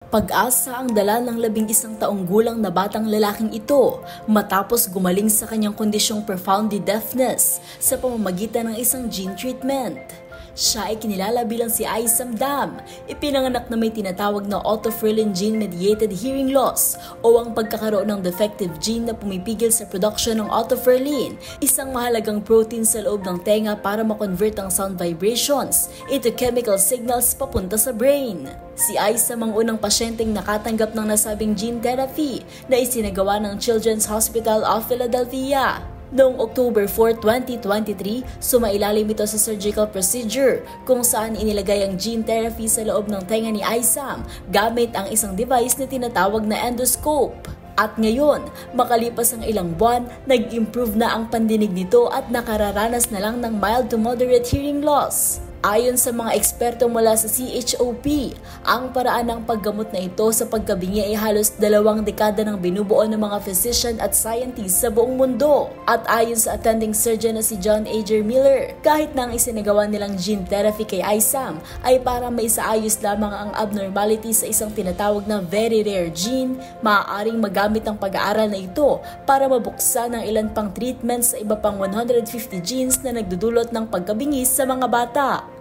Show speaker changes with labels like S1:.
S1: Pag-asa ang dala ng 11 taong gulang na batang lalaking ito matapos gumaling sa kanyang kondisyong profoundly deafness sa pamamagitan ng isang gene treatment. Siya ay kinilala bilang si Aisam Dam, ipinanganak na may tinatawag na otoferlin gene-mediated hearing loss o ang pagkakaroon ng defective gene na pumipigil sa production ng otoferlin, isang mahalagang protein sa loob ng tenga para makonvert ang sound vibrations into chemical signals papunta sa brain. Si Aisam ang unang pasyenteng nakatanggap ng nasabing gene therapy na isinagawa ng Children's Hospital of Philadelphia. Noong October 4, 2023, sumailalim ito sa surgical procedure kung saan inilagay ang gene therapy sa loob ng tenga ni Aisam gamit ang isang device na tinatawag na endoscope. At ngayon, makalipas ang ilang buwan, nag-improve na ang pandinig nito at nakararanas na lang ng mild to moderate hearing loss. Ayon sa mga eksperto mula sa CHOP, ang paraan ng paggamot na ito sa pagkabingi ay halos 2 dekada ng binubuo ng mga physician at scientists sa buong mundo. At ayon sa attending surgeon na si John Ager Miller, kahit na ang isinagawa nilang gene therapy kay Aisam ay para maisaayos lamang ang abnormality sa isang tinatawag na very rare gene, maaaring magamit ang pag-aaral na ito para mabuksan ang ilan pang treatments sa iba pang 150 genes na nagdudulot ng pagkabingi sa mga bata.